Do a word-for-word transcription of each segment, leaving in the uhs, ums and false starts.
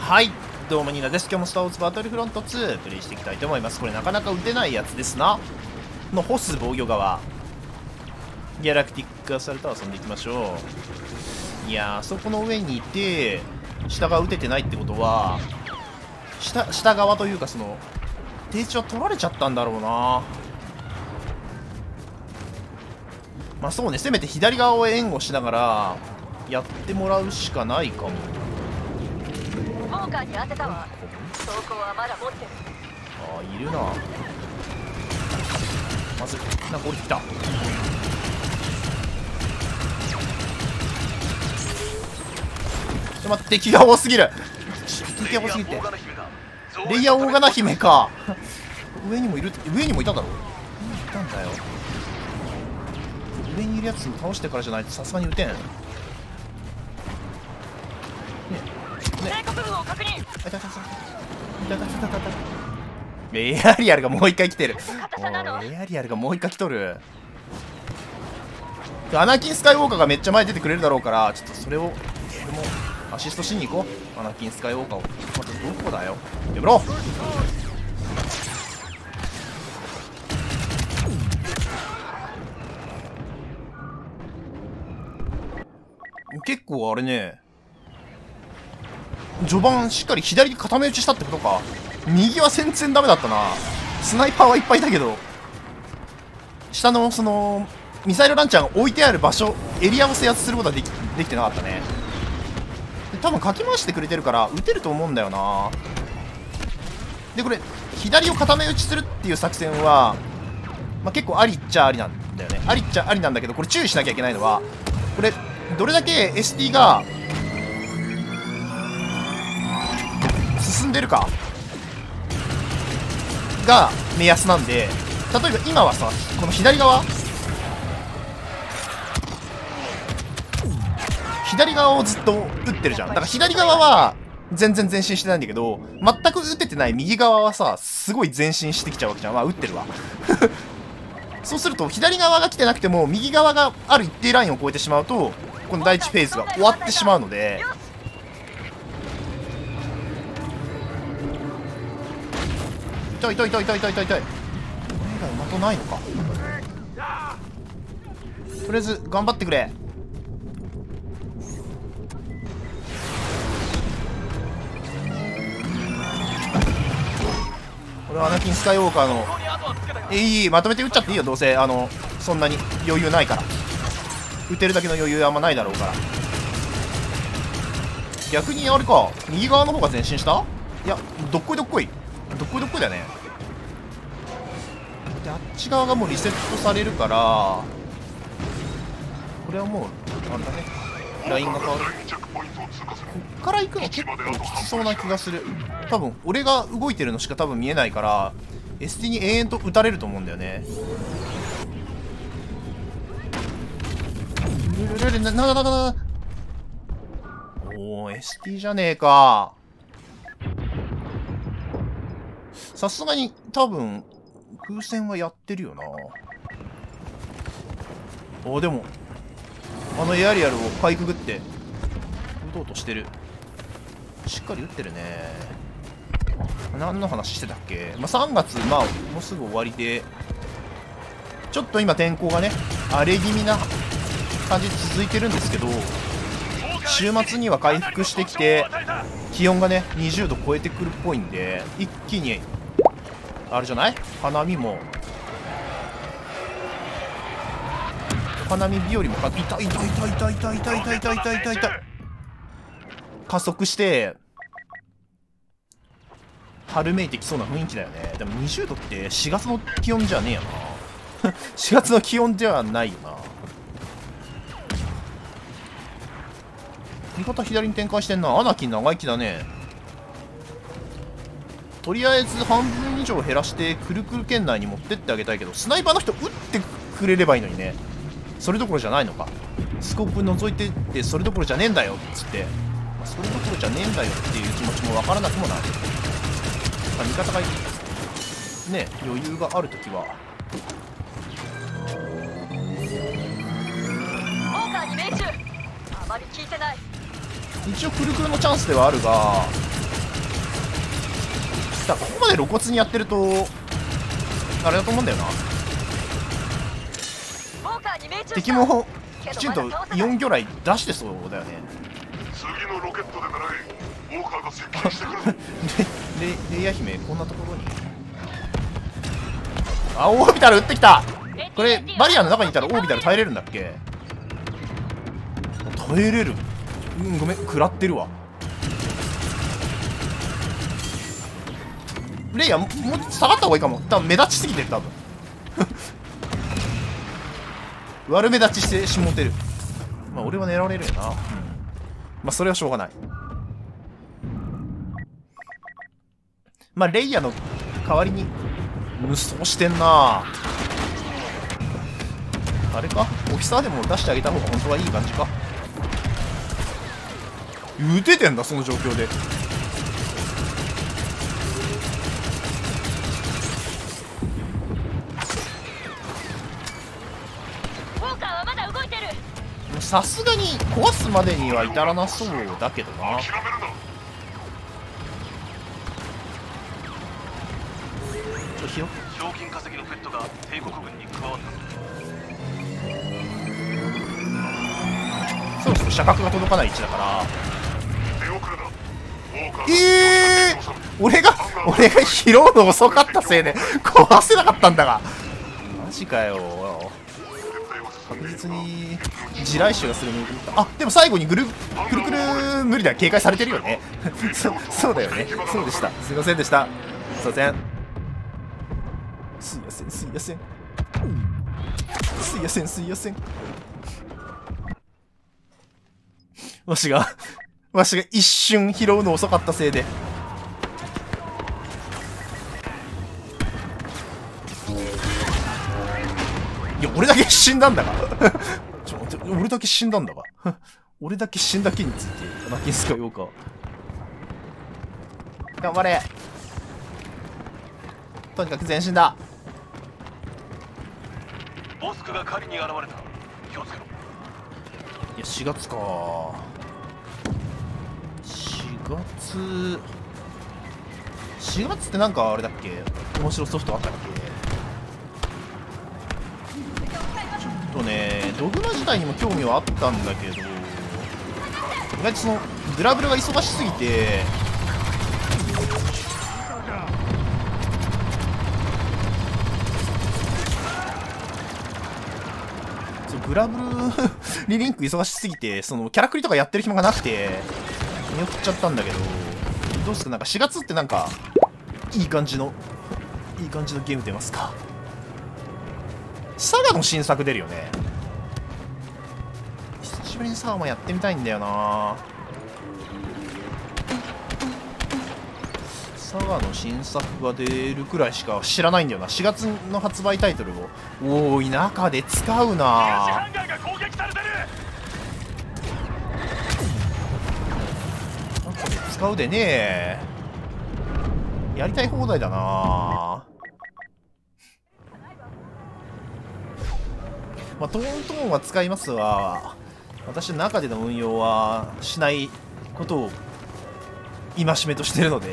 はい、どうもニーナです。今日もスター・ウォーズ・バトルフロントツープレイしていきたいと思います。これなかなか撃てないやつですな。のホス防御側ギャラクティックアサルト遊んでいきましょう。いやー、あそこの上にいて下が撃ててないってことは 下, 下側というかその低地は取られちゃったんだろうな。まあそうね、せめて左側を援護しながらやってもらうしかないかも。 モーカーに当てたわ。装甲はまだ持ってる。 ああ、いるな。まずい、なんか降りてきた。ちょっと待って、敵が多すぎる。敵が多すぎて。レイヤーオーガナ姫か。上にもいる、上にもいただろ。上にいたんだよ。上にいるやつを倒してからじゃないとさすがに撃てん。ねね、 帝国軍を確認。 あいたいたいたいたいたいたいた。エアリアルがもう一回来てる。エアリアルがもう一回来とる。アナキン・スカイウォーカーがめっちゃ前出てくれるだろうから、ちょっとそれを俺もアシストしに行こう。アナキン・スカイウォーカーを。またどこだよ。やめろ。結構あれね、序盤しっかり左で固め打ちしたってことか。右は全然ダメだったな。スナイパーはいっぱいいたけど、下のそのミサイルランチャーが置いてある場所、エリアを制圧することはでき、できてなかったね。で多分かき回してくれてるから撃てると思うんだよな。でこれ左を固め打ちするっていう作戦は、まあ、結構ありっちゃありなんだよね。ありっちゃありなんだけど、これ注意しなきゃいけないのは、これどれだけ エスティー が進んでるかが目安なんで、例えば今はさ、この左側左側をずっと撃ってるじゃん。だから左側は全然前進してないんだけど、全く撃ててない右側はさ、すごい前進してきちゃうわけじゃん。まあ撃ってるわそうすると左側が来てなくても右側がある一定ラインを越えてしまうと、この第一フェーズが終わってしまうので、痛い痛い痛い痛い痛い痛い痛い。これ以外的ないのか。とりあえず頑張ってくれ。これはアナキン・スカイウォーカーのえいいまとめて撃っちゃっていいよ。どうせあのそんなに余裕ないから、撃てるだけの余裕あんまないだろうから。逆にあれか、右側の方が前進した。いや、どっこいどっこいどっこいどっこいだよね。であっち側がもうリセットされるから、これはもうあれだね、ラインが変わる。こっから行くの結構きつそうな気がする。多分俺が動いてるのしか多分見えないから エスティー に永遠と撃たれると思うんだよね。なななななおー エスティー じゃねえか。さすがに多分風船はやってるよな。おーでもあのエアリアルをかいくぐって撃とうとしてる。しっかり撃ってるね。何の話してたっけ。まあ、さんがつ、まあもうすぐ終わりで、ちょっと今天候がね荒れ気味な感じ続いてるんですけど、週末には回復してきて気温がねにじゅうど超えてくるっぽいんで、一気にあれじゃない、花見も花見日和もか、痛い痛い痛い痛い痛い痛い痛い痛い痛い痛い痛い痛い加速して春めいてきそうな雰囲気だよね。でもにじゅうどってしがつの気温じゃねえよなしがつの気温ではないよな。味方左に展開してんな。アナキン長生きだね。とりあえず半分以上減らしてくるくる圏内に持ってってあげたいけど、スナイパーの人撃ってくれればいいのにね。それどころじゃないのか。スコープ覗いてってそれどころじゃねえんだよっつって、まあ、それどころじゃねえんだよっていう気持ちもわからなくもない。まあ、味方がね余裕があるときはモーカーに命中。あまり効いてない。 一応くるくるのチャンスではあるが、 さここまで露骨にやってるとあれだと思うんだよな。 ウォーカーに命中した。 敵もきちんとイオン魚雷出してそうだよね。 次のロケットで狙え。ウォーカーが接近してくる。 レレレイヤ姫こんなところに。あ、オービタル撃ってきた。これバリアの中にいたらオービタル耐えれるんだっけ。耐えれる。うん、ごめん食らってるわ。レイヤもう下がった方がいいかも。多分目立ちすぎてる多分悪目立ちしてしもてる。まあ俺は狙われるよな、うん、まあそれはしょうがない。まあレイヤの代わりに無双してんな。あれかオフィサーでも出してあげた方が本当はいい感じか。撃ててんだその状況で。さすがに壊すまでには至らなそうだけどな。 諦めるな。 ちょひよ賞金稼ぎのペットが帝国軍に加わった。 そろそろ射角が届かない位置だから。 手遅れだ。ウォーカーがえー、俺が俺が拾うの遅かったせいで壊せなかったんだが。マジかよ。確実に地雷臭がするの。あ、でも最後にぐるくるくる無理だ。警戒されてるよねそそうだよね。そうでした。すいませんでした。すいませんすいませんすいませんすいませんすいません。わしがわしが一瞬拾うの遅かったせいで。いや俺だけ死んだんだがちょっと待って俺だけ死んだんだが俺だけ死んだ件についてアナキンスカイウォーカー頑張れ。とにかく前進だ。 ボスクが狩りに現れた。気をつけろ。 いやしがつか。しがつしがつってなんかあれだっけ面白いソフトあったっけ。ちょっとねドグマ自体にも興味はあったんだけど意外とそのグラブルが忙しすぎてグラブルリリンク忙しすぎてそのキャラクリとかやってる暇がなくて見送っちゃったんだけど、どうすかなんかしがつってなんかいい感じのいい感じのゲーム出ますか。サガの新作出るよね。久しぶりにサガもやってみたいんだよな。サガの新作が出るくらいしか知らないんだよな。しがつの発売タイトルを多い中で使うな。中で使うでねえ。やりたい放題だな。まあトーントーンは使いますが私の中での運用はしないことを戒めとしてるので。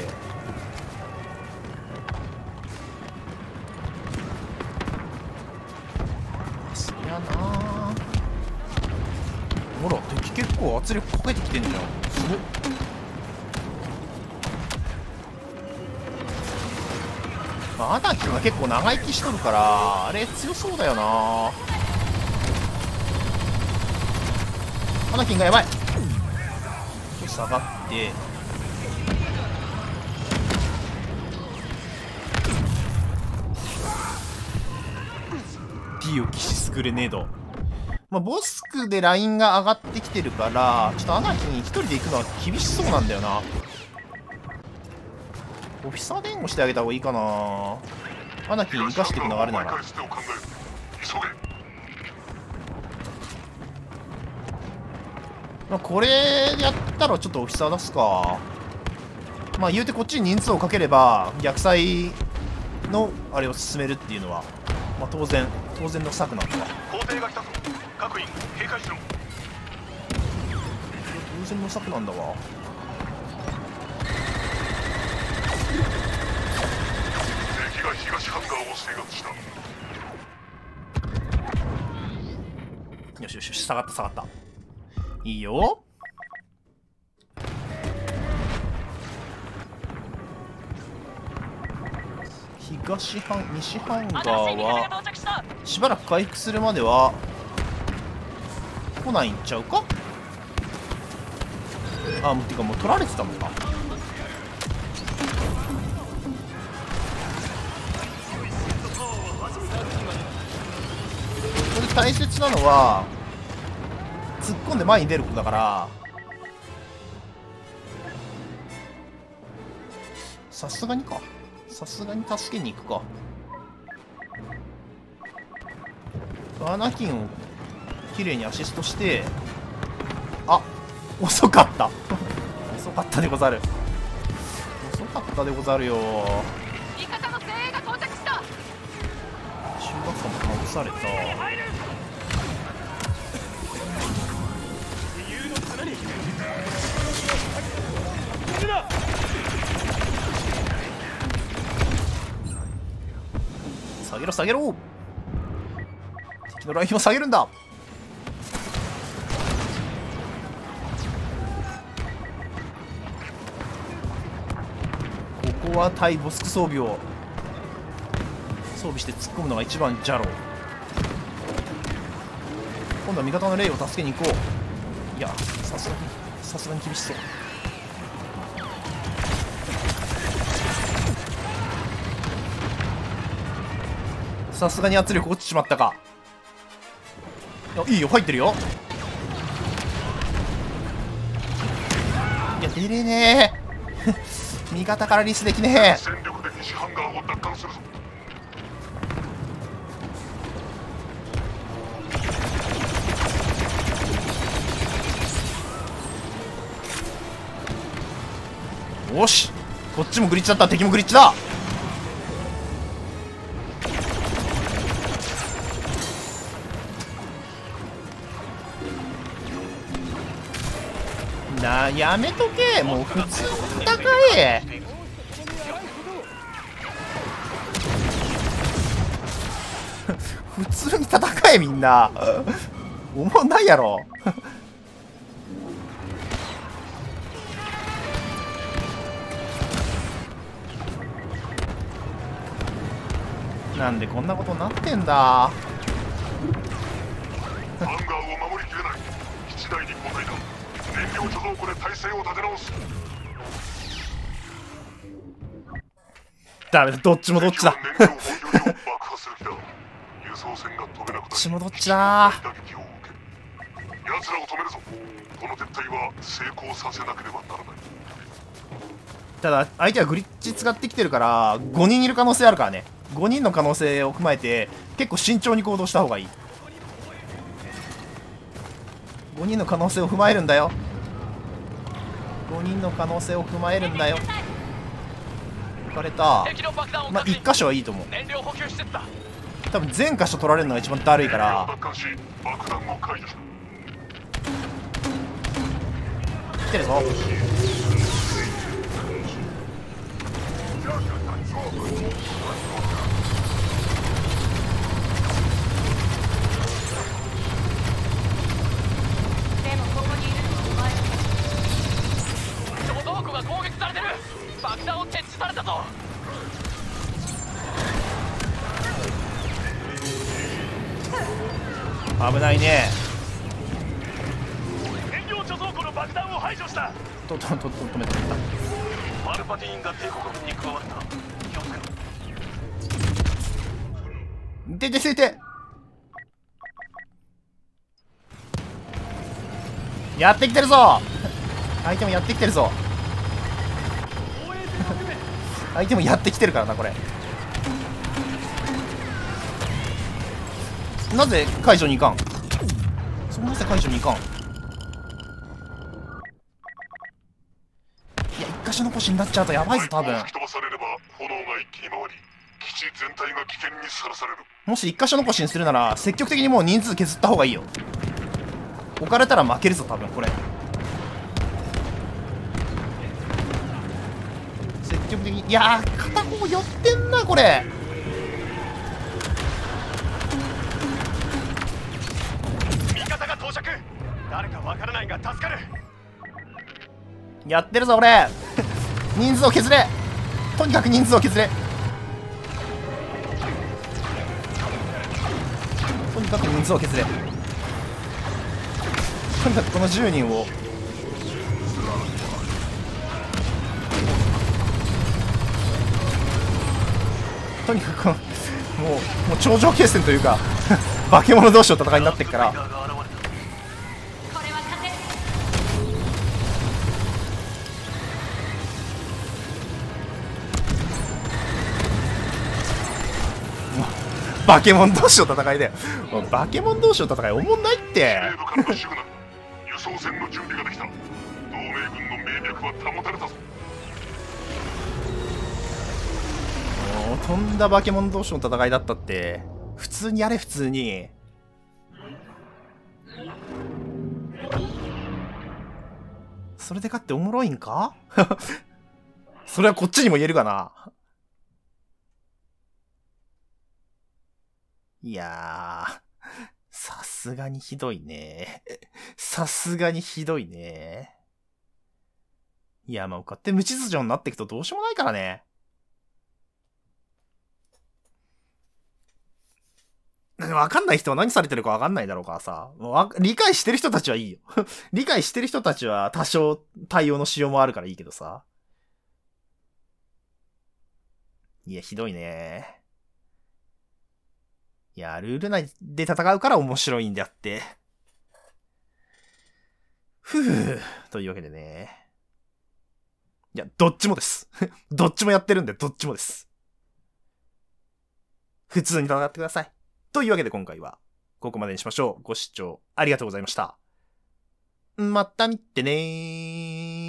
そりゃなあ。ほら敵結構圧力かけてきてんじゃん。すごっ。まあ、アナキンは結構長生きしとるからあれ強そうだよな。アナキンがやばい。ちょっと下がってP を騎士スグレネード。まあ、ボスクでラインが上がってきてるからちょっとアナキン一人で行くのは厳しそうなんだよな。オフィサー伝言してあげた方がいいかな。アナキン生かしていくのがあるなら。まあこれやったらちょっとオフィサー出すか。まあ言うてこっちに人数をかければ逆サイのあれを進めるっていうのはまあ当然当然の策なんだわ。 皇帝が来たぞ。各員警戒しろ。 当然の策なんだわ。 制圧した。 よしよしよし、下がった下がった。いいよ。東半西ハンガーはしばらく回復するまでは来ないんちゃうか。あ、もうてかもう取られてたのか。これ大切なのは突っ込んで前に出ることだから、さすがにかさすがに助けに行くか。アナキンを綺麗にアシストして、あ、遅かった遅かったでござる遅かったでござるよ。 味方の精鋭が到着した。 中学校も倒された。下げろ下げろ、敵のラインを下げるんだ。ここは対ボスク装備を装備して突っ込むのが一番じゃろう。今度は味方のレイを助けに行こう。いや、さすがにさすがに厳しそう。さすがに圧力落ちちまったか。いいよ、入ってるよ。いや、出れねえ味方からリスできねえ。 戦力で西ハンガーを奪還するぞ。 よし、こっちもグリッチだった。敵もグリッチだ。な、やめとけ。もう普通に戦え。普通に戦え、みんなおもんないやろなんでこんなことになってんだ。 ハンガーを守りきれない。一台に交代だ。燃料貯蔵庫で体勢を立て直す。 ダメだ、どっちもどっちだ燃料補給量を爆破する気だ。輸送船が飛べなくなり、 どっちもどっちだ。 打撃を受ける。奴らを止めるぞ。この撤退は成功させなければならない。 ただ相手はグリッチ使ってきてるからごにんいる可能性あるからね。ごにんの可能性を踏まえて結構慎重に行動した方がいい。ごにんの可能性を踏まえるんだよ。ごにんの可能性を踏まえるんだよ。抜かれた。まあいっ箇所はいいと思う。多分全箇所取られるのが一番だるいから。 奪還し爆弾を解除した。 来てるぞ。 でもここにいるのはお前だ。 貯蔵庫が攻撃されてる。爆弾を設置されたぞ。 危ないね。 燃料貯蔵庫の爆弾を排除した。 とととと止めてった。 パルパティーンが帝国軍に加わった。気をつけろ。 ででせいて。やってきてるぞ。相手もやってきてるぞ。相手もやってきてるからな、これ。なぜ解除に行かん。そなぜ解除に行かん。いや、一箇所残しになっちゃうとやばいぞ、多分。 吹き飛ばされれば炎が一気に回り、基地全体が危険にさらされる。 もし一箇所残しにするなら積極的にもう人数削った方がいいよ。置かれたら負けるぞ、多分これ。積極的に。いやー、片方寄ってんな、これ。 内が助かる。 やってるぞ俺人数を削れ、とにかく人数を削れ、とにかく人数を削れ、とにかくこのじゅうにんをとにかくこのもうもう頂上決戦というか化け物同士の戦いになってっから、 これは勝てる。 化け物同士の戦いだよ。もう化け物同士の戦いおもんないって。 西部からのシグナル、輸送船の準備ができた。同盟軍の命脈は保たれたぞ。 もうとんだ化け物同士の戦いだったって。普通にやれ普通に。それで勝っておもろいんかそれはこっちにも言えるかな。いやー、さすがにひどいね。さすがにひどいね。いや、まあ、こうやって無秩序になっていくとどうしようもないからね。わかんない人は何されてるかわかんないだろうからさ。わ理解してる人たちはいいよ。理解してる人たちは多少対応のしようもあるからいいけどさ。いや、ひどいね。いや、ルール内で戦うから面白いんであって。ふぅ。というわけでね。いや、どっちもです。どっちもやってるんで、どっちもです。普通に戦ってください。というわけで今回は、ここまでにしましょう。ご視聴ありがとうございました。また見てねー。